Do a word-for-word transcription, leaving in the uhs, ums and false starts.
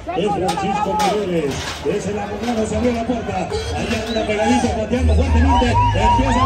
es Francisco Morales. Desde la Monclova se abrió la puerta. Allá anda pegadito, pateando fuertemente. Empieza